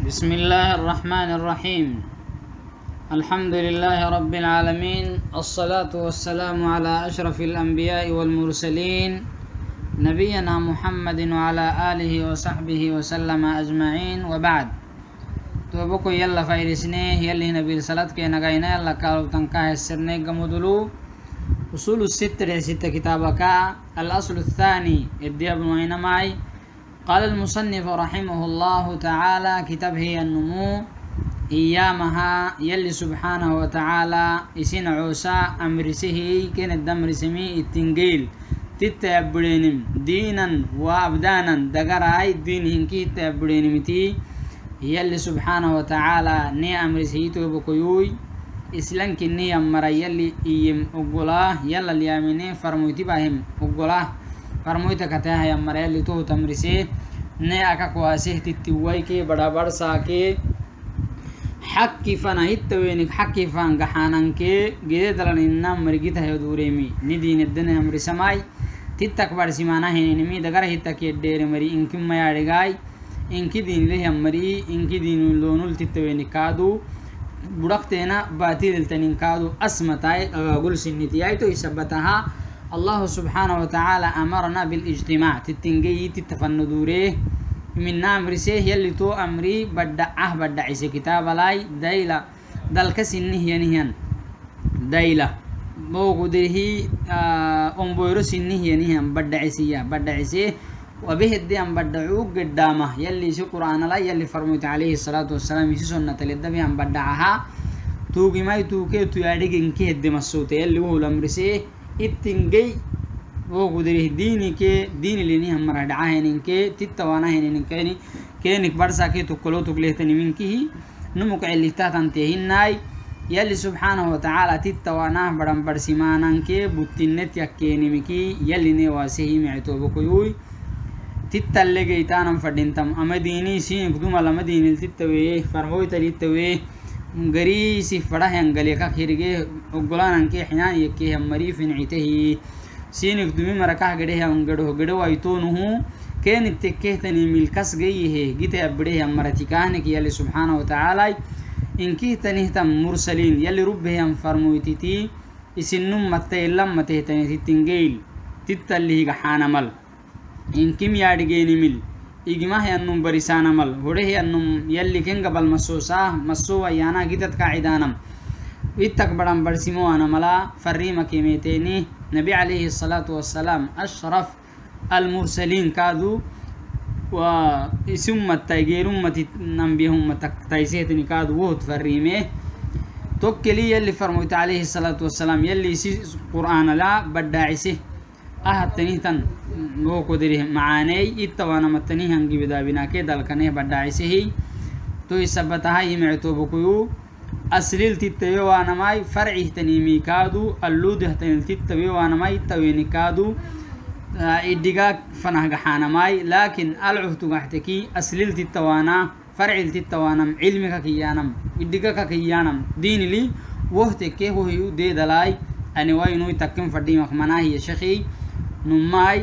بسم الله الرحمن الرحيم. الحمد لله رب العالمين، الصلاة والسلام على أشرف الأنبياء والمرسلين نبينا محمد وعلى آله وصحبه وسلم أجمعين، وبعد. توبكو يلا فايرسنيه يلي نبي الصلاة كي نغينا يلا كارو تنكاه السرني قمدلو أصول الستة ستة كتابك. الأصل الثاني الدياب وين معي. قال المصنف رحمه الله تعالى: كتاب هي النمو إيامها يلي سبحانه وتعالى إسين عوسى أمرسه كين الدمر سمي التنجيل تتابرينم دينا وأبدانا دقراي دين هنكي تابرينمتي يلي سبحانه وتعالى ني أمرسه توبكيوي إسلام كني أمر يلي إيم أقولاه يلا الياميني فرموتي باهم أقولاه فرمويتا كتاها يا مريالي تو تمرسي ني اكا كواسه تتوي كي بڑا بڑ ساكي حقي فنا هتوينك حقي فان غحانن كي غيد دلنا مرغيت هي دوريمي ني دين الدنيا امر سماي تتك بار سيمانا هينمي دغر هتك يدير مري انكم ما يارغاي انكي دين له امري انكي دين لونول تتوينك كادو بڑقتنا باطل تنين كادو اسمتاي اقول سنتي تو يثبتها. الله سبحانه وتعالى أمرنا بالاجتماع تتنجي تتفندوره من نامرسه يلي تو أمري بدعه بدعيسه كتاب لاي دايلا دالكس النهي نهيان دايلا موجوده أمبويرس النهي نهيان بدعيسه وبه الدين بدعوه قدامه يلي شو قرآن لا يلي فرمت عليه الصلاة والسلام في سنة الدبي أن بدعها توقي ما يتوكي تياريك إنكي الدم الصوت يلي هو الأمرسه التنجي وقدره ديني كي دين اللي نيه مرة دعاهن إنكي تتوانا هن إنكيني كينك برسا كي تقولو تقليتني منكيه نمك اللي تاتنتهن ناي يلي سبحانه وتعالى تتوانا برام برسمانا كي بطنت يكيني مكي يلي نواسيه معتوبكيوي تتلقي تانم فردينتم أما ديني سينك دوما لما ديني تتويه فرموي تليتويه غريسي فرح ينقليكا خيرجي وقلان كي حنان يكي همري في نعيته سينك دمي مركاه غديه انغدو غدو ايتونه كانت تكهتني ملكس جيه جيت ابديه مرتكانك يلي سبحانه وتعالى انكي تنهتم مرسلين يلي ربهم فرمويتي اسنم متيلم متهتني تنجيل تتليه حانمل انكم يادغيني مل إجماع أنهم بريسان مل هره أنهم يلي كن قبل مسوسا مسوا يانا جدت قاعدانم ويتكبرن برسمو أنا ملا فريمة كيميتيني نبي عليه الصلاة والسلام أشرف المرسلين كادو واسم التاجر أمة نبيهم تايسيتني كادو وهد فريمه توكلي يلي فرموت عليه الصلاة والسلام يلي سي قرآن لا بداعسه تنيتن هو قدره معاني إتوانا متنيهن جبدا بنا كده لكنه بداعسه تو يثبتها يمعتوبكيو أسليل تتوي وانا ماي فرعه تنيمي كادو اللوده تنيل تتوي وانا ماي تويني كادو إدقا فنه حانا ماي لكن العهد قحتكي أسليل تتوانا فرع تتوانم علمك كيانم إدقا كيانم دين لي وهتكي هو دي دلاي أني وينو يتكم فرديمك مناهي يا شيخي نماي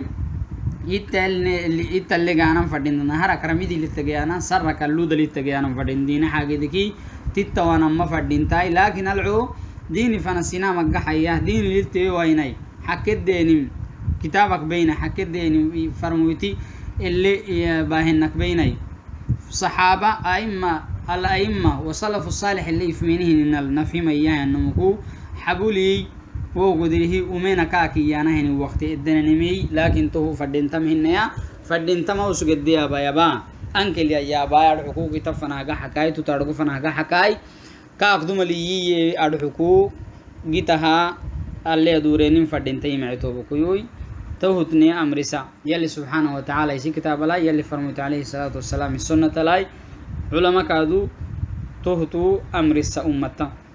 اللي جانا فردين نهار كرامي دي للتجانا سر كلو دي للتجانا فردين دين حاجة دكي تتوانا ما فردين تاي لكن العو ديني فنسينا مجح حياه دين للتي ويناي حكيت ديني كتابك بينا حكيت ديني فرموتي اللي باهنك بيناي صحابة أئمة الأئمة وصلف الصالح اللي يفهمينه إن النفهم إياه إنه حبولي وقدره ومن كاكي يانا هني وقت الدنيمي لكن تو فدنتم هنيا فدنتم وسجد يا بايبا انكل يا باير حقوق تفناغا حكاي تترغ فناغا حكاي كاقدم لي ادحكو جيتها اللي دورين فدنتي معتو بكوي توهتني امرسا يلي سبحانه وتعالى في كتاب الله يلي فرمت عليه الصلاه والسلام السنه لاي علماء كادو توهتو امرسا امتا